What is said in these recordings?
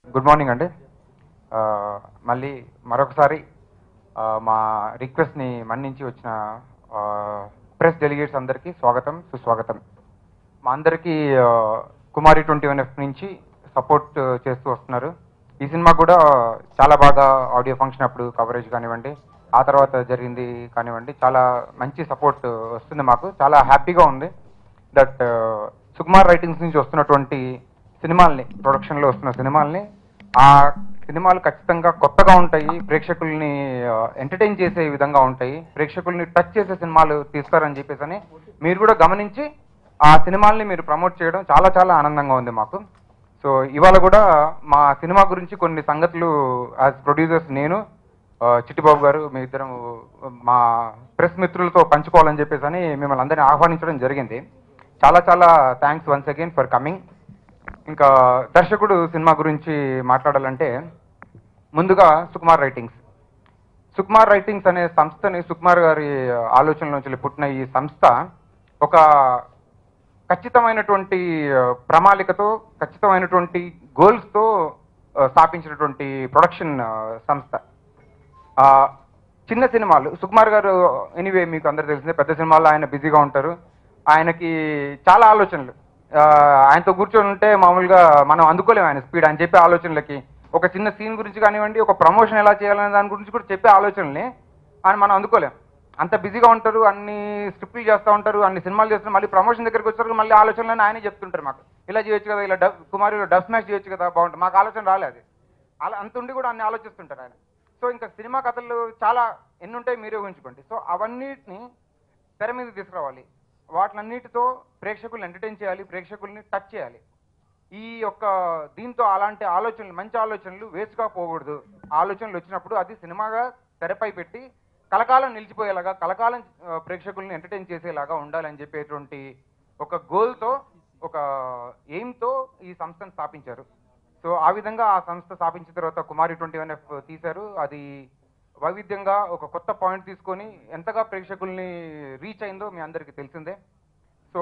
Good morning అండి. మళ్ళీ మరొకసారి మా రిక్వెస్ట్ని మన్నించి వచ్చిన ప్రెస్ డెలిగేట్స్ అందరికీ స్వాగతం, సుస్వాగతం. మా అందరికీ కుమారి 21F నుంచి సపోర్ట్ చేస్తూ వస్తున్నారు. ఈ సినిమా కూడా చాలా బాగా ఆడియో ఫంక్షన్ అప్పుడు కవరేజ్ కానివ్వండి, ఆ తర్వాత జరిగింది కానివ్వండి, చాలా మంచి సపోర్ట్ వస్తుంది. మాకు చాలా హ్యాపీగా ఉంది దట్ సుకుమార్ రైటింగ్స్ నుంచి వస్తున్నటువంటి సినిమాల్ని, ప్రొడక్షన్లో వస్తున్న సినిమాల్ని, ఆ సినిమాలు ఖచ్చితంగా కొత్తగా ఉంటాయి, ప్రేక్షకుల్ని ఎంటర్టైన్ చేసే విధంగా ఉంటాయి, ప్రేక్షకుల్ని టచ్ చేసే సినిమాలు తీస్తారని చెప్పేసి అని మీరు కూడా గమనించి ఆ సినిమాల్ని మీరు ప్రమోట్ చేయడం చాలా చాలా ఆనందంగా ఉంది మాకు. సో ఇవాళ కూడా మా సినిమా గురించి కొన్ని సంగతులు యాజ్ ప్రొడ్యూసర్స్ నేను, చిట్టిబాబు గారు, మీ ఇద్దరం మా ప్రెస్ మిత్రులతో పంచుకోవాలని చెప్పేసి అని మిమ్మల్ని అందరినీ ఆహ్వానించడం జరిగింది. చాలా చాలా thanks once again for coming. ఇంకా దర్శకుడు సినిమా గురించి మాట్లాడాలంటే ముందుగా సుకుమార్ రైటింగ్స్ అనే సంస్థని, సుకుమార్ గారి ఆలోచనల నుంచి పుట్టిన ఈ సంస్థ ఒక ఖచ్చితమైనటువంటి ప్రణాళికతో, ఖచ్చితమైనటువంటి గోల్స్తో స్థాపించినటువంటి ప్రొడక్షన్ సంస్థ. చిన్న సినిమాలు సుకుమార్ గారు ఎనీవే మీకు అందరు తెలిసిందే, పెద్ద సినిమాల్లో ఆయన బిజీగా ఉంటారు. ఆయనకి చాలా ఆలోచనలు, ఆయనతో కూర్చొని ఉంటే మామూలుగా మనం అందుకోలేము ఆయన స్పీడ్. ఆయన చెప్పే ఆలోచనలకి ఒక చిన్న సీన్ గురించి కానివ్వండి, ఒక ప్రమోషన్ ఎలా చేయాలనే దాని గురించి కూడా చెప్పే ఆలోచనల్ని ఆయన మనం అందుకోలేం. అంత బిజీగా ఉంటారు, అన్ని స్క్రిప్ట్లు చేస్తూ ఉంటారు, అన్ని సినిమాలు చేస్తారు. మళ్ళీ ప్రమోషన్ దగ్గరికి వచ్చారు, మళ్ళీ ఆలోచనలని ఆయనే చెప్తుంటారు. మాకు ఇలా చేయొచ్చు కదా, ఇలా కుమారిలో డబ్ స్మాష్ చేయొచ్చు కదా, బాగుంటుంది. మాకు ఆలోచన రాలేదు, అలా అంతుండి కూడా అన్ని ఆలోచిస్తుంటారు ఆయన. సో ఇంకా సినిమా కథలు చాలా ఎన్ని ఉంటాయి మీరే ఊహించుకోండి. సో అవన్నిటిని తెర మీద తీసుకురావాలి, వాటినన్నిటితో ప్రేక్షకుల్ని ఎంటర్టైన్ చేయాలి, ప్రేక్షకుల్ని టచ్ చేయాలి. ఈ యొక్క దీంతో అలాంటి ఆలోచనలు, మంచి ఆలోచనలు వేస్ట్గా పోకూడదు. ఆలోచనలు వచ్చినప్పుడు అది సినిమాగా తెరపై పెట్టి కలకాలం నిలిచిపోయేలాగా, కలకాలం ప్రేక్షకుల్ని ఎంటర్టైన్ చేసేలాగా ఉండాలని చెప్పేటువంటి ఒక గోల్తో, ఒక ఎయిమ్తో ఈ సంస్థను స్థాపించారు. సో ఆ విధంగా ఆ సంస్థ స్థాపించిన తర్వాత కుమారి 21F తీశారు. అది వైవిధ్యంగా ఒక కొత్త పాయింట్ తీసుకొని ఎంతగా ప్రేక్షకుల్ని రీచ్ అయిందో మీ అందరికీ తెలిసిందే. సో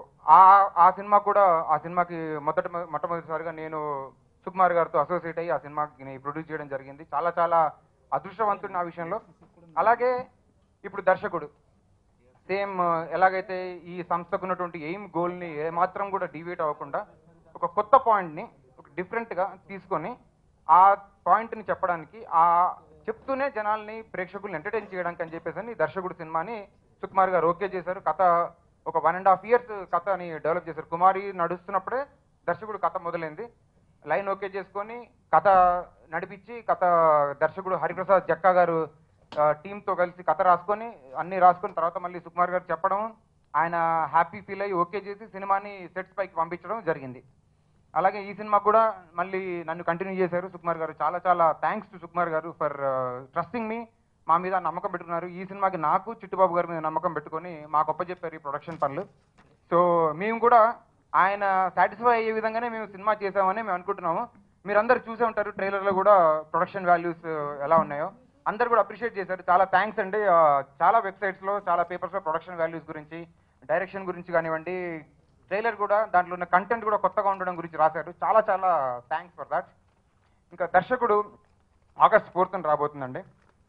ఆ సినిమా కూడా, ఆ సినిమాకి మొట్టమొదటిసారిగా నేను సుకుమార్ గారితో అసోసియేట్ అయ్యి ఆ సినిమాకి ప్రొడ్యూస్ చేయడం జరిగింది. చాలా చాలా అదృష్టవంతుడిని ఆ విషయంలో. అలాగే ఇప్పుడు దర్శకుడు సేమ్ ఎలాగైతే ఈ సంస్థకు ఉన్నటువంటి ఎయిమ్ గోల్ని ఏమాత్రం కూడా డీవియేట్ అవ్వకుండా ఒక కొత్త పాయింట్ని, ఒక డిఫరెంట్గా తీసుకొని ఆ పాయింట్ని చెప్పడానికి, ఆ చెప్తూనే జనాల్ని, ప్రేక్షకుల్ని ఎంటర్టైన్ చేయడానికి అని చెప్పేసి అని దర్శకుడు సినిమాని సుకుమార్ గారు ఓకే చేశారు. కథ ఒక 1.5 years కథని డెవలప్ చేశారు. కుమారి నడుస్తున్నప్పుడే దర్శకుడు కథ మొదలైంది. లైన్ ఓకే చేసుకొని కథ నడిపించి, కథ దర్శకుడు హరిప్రసాద్ జక్కా గారు టీంతో కలిసి కథ రాసుకొని, అన్నీ రాసుకొని తర్వాత మళ్ళీ సుకుమార్ గారు చెప్పడం, ఆయన హ్యాపీ ఫీల్ అయ్యి ఓకే చేసి సినిమాని సెట్స్ పైకి పంపించడం జరిగింది. అలాగే ఈ సినిమా కూడా మళ్ళీ నన్ను కంటిన్యూ చేశారు సుకుమార్ గారు. చాలా చాలా థ్యాంక్స్ టు సుకుమార్ గారు ఫర్ ట్రస్టింగ్ మీ. మా మీద నమ్మకం పెట్టుకున్నారు. ఈ సినిమాకి నాకు, చిట్టుబాబు గారి మీద నమ్మకం పెట్టుకొని మాకు చెప్పారు ఈ ప్రొడక్షన్ పనులు. సో మేము కూడా ఆయన సాటిస్ఫై అయ్యే విధంగానే మేము సినిమా చేసామని మేము అనుకుంటున్నాము. మీరందరూ చూసే ఉంటారు ట్రైలర్లో కూడా ప్రొడక్షన్ వాల్యూస్ ఎలా ఉన్నాయో, అందరు కూడా అప్రిషియేట్ చేశారు. చాలా థ్యాంక్స్ అండి. చాలా వెబ్సైట్స్లో, చాలా పేపర్స్లో ప్రొడక్షన్ వాల్యూస్ గురించి, డైరెక్షన్ గురించి కానివ్వండి, ట్రైలర్ కూడా దాంట్లో ఉన్న కంటెంట్ కూడా కొత్తగా ఉండడం గురించి రాశారు. చాలా చాలా థ్యాంక్స్ ఫర్ దాట్. ఇంకా దర్శకుడు August 4th రాబోతుందండి.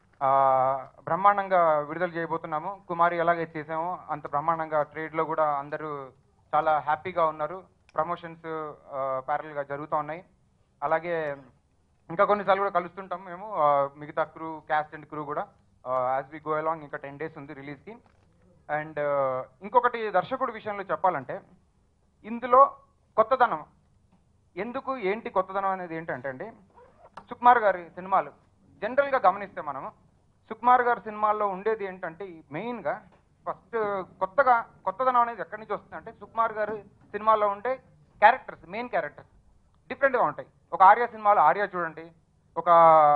బ్రహ్మాండంగా విడుదల చేయబోతున్నాము. కుమారి ఎలాగైతే చేసామో అంత బ్రహ్మాండంగా ట్రేడ్లో కూడా అందరూ చాలా హ్యాపీగా ఉన్నారు. ప్రమోషన్స్ ప్యారల్గా జరుగుతూ ఉన్నాయి. అలాగే ఇంకా కొన్నిసార్లు కూడా కలుస్తుంటాం మేము, మిగతా క్రూ, క్యాస్ట్ అండ్ క్రూ కూడా యాజ్ వి గో అలాంగ్. ఇంకా 10 days ఉంది రిలీజ్కి. అండ్ ఇంకొకటి దర్శకుడి విషయంలో చెప్పాలంటే, ఇందులో కొత్తదనం ఎందుకు, ఏంటి కొత్తదనం అనేది ఏంటంటే అండి, సుకుమార్ గారి సినిమాలు జనరల్గా గమనిస్తే మనము సుకుమార్ గారి సినిమాల్లో ఉండేది ఏంటంటే మెయిన్గా ఫస్ట్ కొత్తదనం అనేది ఎక్కడి నుంచి వస్తుందంటే, సుకుమార్ గారి సినిమాల్లో ఉండే క్యారెక్టర్స్, మెయిన్ క్యారెక్టర్స్ డిఫరెంట్గా ఉంటాయి. ఒక ఆర్య సినిమాలో ఆర్య చూడండి, ఒక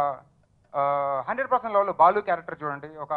100% లవ్లో బాలు క్యారెక్టర్ చూడండి, ఒక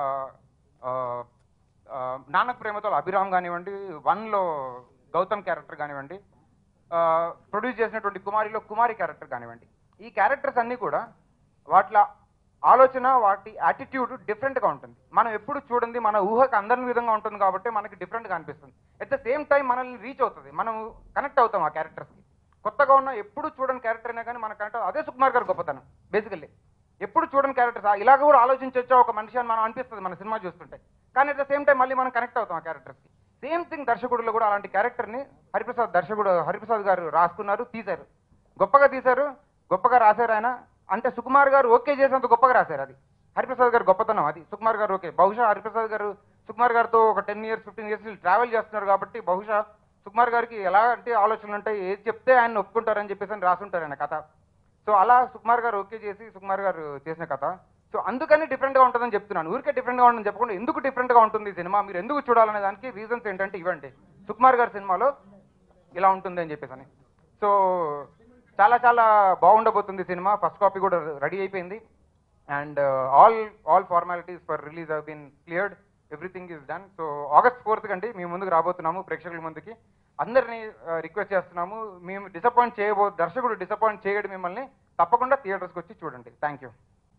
నానక్ ప్రేమతో అభిరామ్ కానివ్వండి, 1లో గౌతమ్ క్యారెక్టర్ కానివ్వండి, ప్రొడ్యూస్ చేసినటువంటి కుమారిలో కుమారి క్యారెక్టర్ కానివ్వండి, ఈ క్యారెక్టర్స్ అన్నీ కూడా వాటి ఆలోచన, వాటి యాటిట్యూడ్ డిఫరెంట్గా ఉంటుంది. మనం ఎప్పుడు చూడండి, మన ఊహకు అందరిని విధంగా ఉంటుంది కాబట్టి మనకి డిఫరెంట్గా అనిపిస్తుంది. ఎట్ ద సేమ్ టైం మనల్ని రీచ్ అవుతుంది, మనం కనెక్ట్ అవుతాం ఆ క్యారెక్టర్స్కి. కొత్తగా ఉన్న ఎప్పుడు చూడని క్యారెక్టర్ అయినా కానీ మన కనెక్ట్ అదే సుకుమార్ గారు గొప్పతనం బేసికల్లీ. ఎప్పుడు చూడని క్యారెక్టర్స్ ఇలాగ కూడా ఆలోచించొచ్చా ఒక మనిషి అని మనం అనిపిస్తుంది మన సినిమా చూస్తుంటే. కానీ అట్ ద సేమ్ టైం మళ్ళీ మనం కనెక్ట్ అవుతాం ఆ క్యారెక్టర్స్కి. సేమ్ థింగ్ దర్శకుడిలో కూడా అలాంటి క్యారెక్టర్ని హరిప్రసాద్ గారు రాసుకున్నారు, తీశారు, గొప్పగా తీశారు, గొప్పగా రాశారు ఆయన. అంటే సుకుమార్ గారు ఓకే చేసేంత గొప్పగా రాశారు. అది హరిప్రసాద్ గారు గొప్పతనం. అది సుకుమార్ గారు ఓకే. బహుశా హరిప్రసాద్ గారు సుకుమార్ గారితో ఒక 10 years 15 years ట్రావెల్ చేస్తున్నారు కాబట్టి బహుశా సుకుమార్ గారికి ఎలాంటి ఆలోచనలు ఉంటాయి, ఏది చెప్తే ఆయన ఒప్పుకుంటారని చెప్పేసి అని రాసుంటారు ఆయన కథ. సో అలా సుకుమార్ గారు ఓకే చేసి సుకుమార్ గారు చేసిన కథ. సో అందుకని డిఫరెంట్గా ఉంటుందని చెప్తున్నాను. ఊరికే డిఫరెంట్గా ఉంటుందని చెప్పకుండా ఎందుకు డిఫరెంట్గా ఉంటుంది ఈ సినిమా, మీరు ఎందుకు చూడాలనే దానికి రీజన్స్ ఏంటంటే ఇవ్వండి. సుకుమార్ గారి సినిమాలో ఇలా ఉంటుంది అని చెప్పేసి అని. సో చాలా చాలా బాగుండబోతుంది సినిమా. ఫస్ట్ కాపీ కూడా రెడీ అయిపోయింది. And all formalities for release have been cleared, everything is done. So August 4th కండి మీ ముందుకు రాబోతున్నాము, ప్రేక్షకుల ముందుకి. అందరినీ రిక్వెస్ట్ చేస్తున్నాము, మేము దర్శకుడు డిసప్పాయింట్ చేయడు మిమ్మల్ని. తప్పకుండా థియేటర్స్కి వచ్చి చూడండి. Thank you.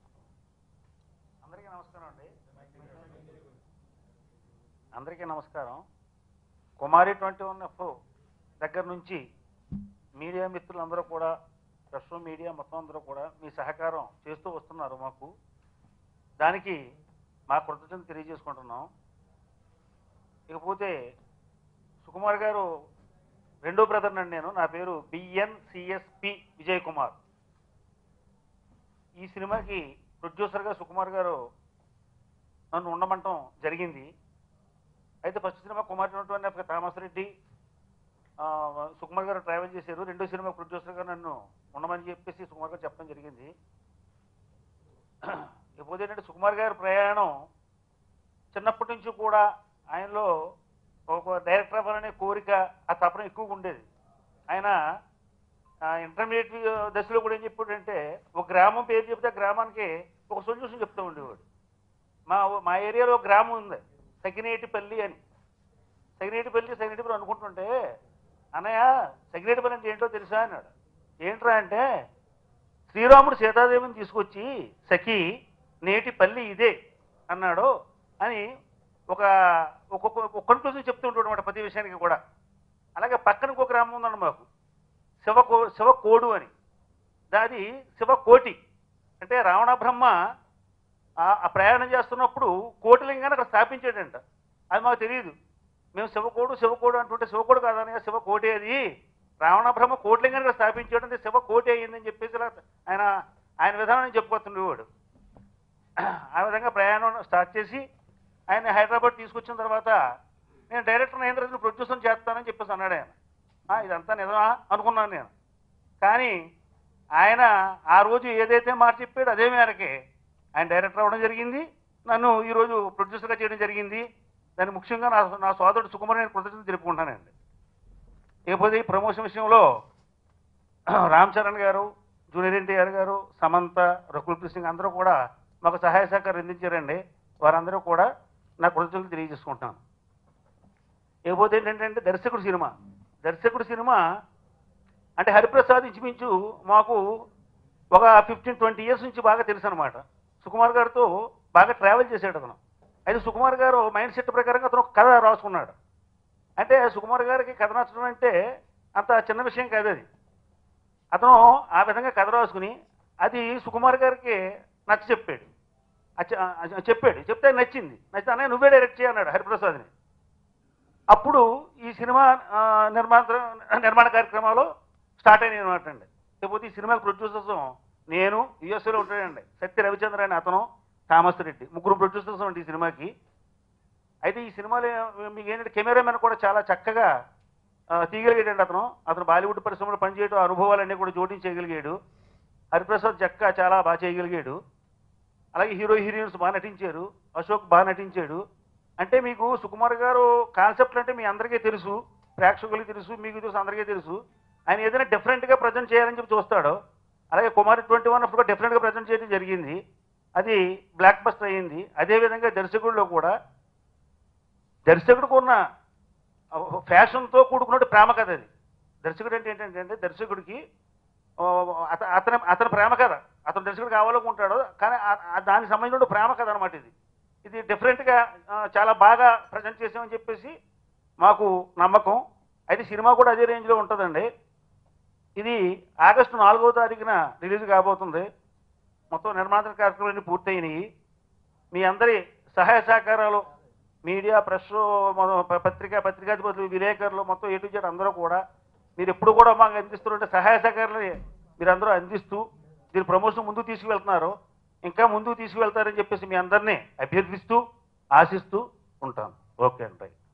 అందరికీ నమస్కారం. కుమారి 21F దగ్గర నుంచి మీడియా మిత్రులందరూ కూడా, ప్రెస్ మీడియా మొత్తం అందరూ కూడా మీ సహకారం చేస్తూ వస్తున్నారు మాకు. దానికి మా కృతజ్ఞత తెలియజేసుకుంటున్నాం. ఇకపోతే సుకుమార్ గారు రెండో బ్రదర్ నండి నేను. నా పేరు BNCSP విజయ్ కుమార్. ఈ సినిమాకి ప్రొడ్యూసర్గా సుకుమార్ గారు నన్ను ఉండమంటం జరిగింది. అయితే ఫస్ట్ సినిమా Kumar 21F Thomas Reddy Sukumar garu travel చేశారు. రెండో సినిమా ప్రొడ్యూసర్గా నన్ను ఉండమని చెప్పేసి సుకుమార్ గారు చెప్పడం జరిగింది. ఇకపోతే ఏంటంటే సుకుమార్ గారి ప్రయాణం చిన్నప్పటి నుంచి కూడా ఆయనలో ఒక డైరెక్టర్ అవ్వాలనే కోరిక, ఆ తపన ఎక్కువగా ఉండేది. ఆయన ఇంటర్మీడియట్ దశలో కూడా ఏం చెప్పాడంటే ఒక గ్రామం పేరు చెప్తే గ్రామానికి ఒక సొల్యూషన్ చెప్తూ ఉండేవాడు. మా ఏరియాలో గ్రామం ఉంది సగినేటిపల్లి అని. సగినేటిపల్లి అనుకుంటుంటే, అన్నయ్య సగినేటిపల్లి అంటే ఏంటో తెలుసా అన్నాడు. ఏంట్రా అంటే, శ్రీరాముడు సీతాదేవిని తీసుకొచ్చి సఖి నేటిపల్లి ఇదే అన్నాడు అని ఒక కన్క్లూజన్ చెప్తూ ఉంటాడు అన్నమాట ప్రతి విషయానికి కూడా. అలాగే పక్కన ఒక గ్రామం ఉందండి మాకు, శివకోడు అని. దాది శివకోటి అంటే రావణ బ్రహ్మ ఆ ప్రయాణం చేస్తున్నప్పుడు కోటిలింగాన్ని అక్కడ స్థాపించాడంట. అది మాకు తెలియదు. మేము శివకోడు అంటుంటే శివకోడు కాదనగా శివకోటి, అది రావణ బ్రహ్మ కోటిలింగాన్ని అక్కడ స్థాపించాడు, అంటే శివకోటి అయ్యిందని చెప్పేసి ఆయన విధానం చెప్పుకొస్తుండేవాడు. ఆ విధంగా ప్రయాణం స్టార్ట్ చేసి ఆయన హైదరాబాద్ తీసుకొచ్చిన తర్వాత నేను డైరెక్టర్ అయిన తర్వాత ప్రొడ్యూసర్ చేస్తానని చెప్పేసి అన్నాడు ఆయన. ఇదంతా నిజమా అనుకున్నాను నేను. కానీ ఆయన ఆ రోజు ఏదైతే మాట చెప్పాడు అదే మేరకే ఆయన డైరెక్టర్ అవ్వడం జరిగింది, నన్ను ఈరోజు ప్రొడ్యూసర్గా చేయడం జరిగింది. దాన్ని ముఖ్యంగా నా సోదరుడు సుకుమార్ నేను కృతజ్ఞతలు తెలుపుకుంటానండి. ఇకపోతే ఈ ప్రమోషన్ విషయంలో రామ్ చరణ్ గారు, జూనియర్ ఎన్టీఆర్ గారు, సమంత, రకుల్ ప్రీత్ సింగ్ అందరూ కూడా మాకు సహాయ సహకారం అందించారండి. వారందరూ కూడా నా కృతజ్ఞతలు తెలియజేసుకుంటున్నాను. ఇకపోతే ఏంటంటే దర్శకుడు సినిమా అంటే హరిప్రసాద్ ఇంచుమించు మాకు ఒక 15-20 years నుంచి బాగా తెలుసు అనమాట. సుకుమార్ గారితో బాగా ట్రావెల్ చేశాడు అతను. అయితే సుకుమార్ గారు మైండ్ సెట్ ప్రకారంగా అతను కథ రాసుకున్నాడు. అంటే సుకుమార్ గారికి కథ నచ్చడం అంటే అంత చిన్న విషయం కాదు. అది అతను ఆ విధంగా కథ రాసుకుని అది సుకుమార్ గారికి చెప్తే నచ్చింది. అన్నయ్య నువ్వే డైరెక్ట్ చేయన్నాడు హరిప్రసాద్ని. అప్పుడు ఈ సినిమా నిర్మాణ కార్యక్రమాలు స్టార్ట్ అయినాయి అనమాట అండి. లేకపోతే ఈ సినిమా ప్రొడ్యూసర్స్ నేను యుఎస్ఏలో ఉంటాడండి, సత్య రవిచంద్ర అని అతను, థామస్ రెడ్డి, ముగ్గురు ప్రొడ్యూసర్స్ అండి ఈ సినిమాకి. అయితే ఈ సినిమాలో మీకు ఏంటంటే కెమెరామెన్ కూడా చాలా చక్కగా తీయగలిగాడండి అతను బాలీవుడ్ పరిశ్రమలో పనిచేయడం అనుభవాలన్నీ కూడా జోడించగలిగాడు. హరిప్రసాద్ చాలా బాగా చేయగలిగాడు. అలాగే హీరోయిన్స్ బాగా నటించారు, అశోక్ బాగా నటించాడు. అంటే మీకు సుకుమార్ గారు కాన్సెప్ట్ అంటే మీ అందరికీ తెలుసు, ప్రేక్షకులకి తెలుసు, మీకు తెలుసు, అందరికీ తెలుసు. ఆయన ఏదైనా డిఫరెంట్గా ప్రజెంట్ చేయాలని చెప్పి చూస్తాడు. అలాగే కుమారి 21 కూడా డిఫరెంట్గా ప్రజెంట్ చేయడం జరిగింది, అది బ్లాక్ బస్టర్ అయ్యింది. అదేవిధంగా దర్శకుడికి ఉన్న ఫ్యాషన్తో కూడుకున్నట్టు ప్రేమ కథ అది. దర్శకుడు అంటే ఏంటంటే దర్శకుడికి అతని ప్రేమ కథ, అతను దర్శకుడు కావాలనుకుంటాడు, కానీ దానికి సంబంధించిన ప్రేమ కథ అనమాట. ఇది డిఫరెంట్గా చాలా బాగా ప్రజెంట్ చేసామని చెప్పేసి మాకు నమ్మకం. అయితే సినిమా కూడా అదే రేంజ్లో ఉంటుందండి. ఇది ఆగస్టు 4వ తారీఖున రిలీజ్ కాబోతుంది. మొత్తం నిర్మాణ కార్యక్రమాలన్నీ పూర్తయినాయి. మీ అందరి సహాయ సహకారాలు, మీడియా, ప్రెస్, పత్రికాధిపతులు, విలేకరులు, మొత్తం A to Z అందరూ కూడా మీరు ఎప్పుడు కూడా మాకు అందిస్తుంటే సహాయ సహకారాలు మీరందరూ అందిస్తూ దీని ప్రమోషన్ ముందుకు తీసుకువెళ్తున్నారు. ఇంకా ముందుకు తీసుకువెళ్తారని చెప్పేసి మీ అందరినీ అభ్యర్థిస్తూ ఆశిస్తూ ఉంటాను. ఓకే అండి.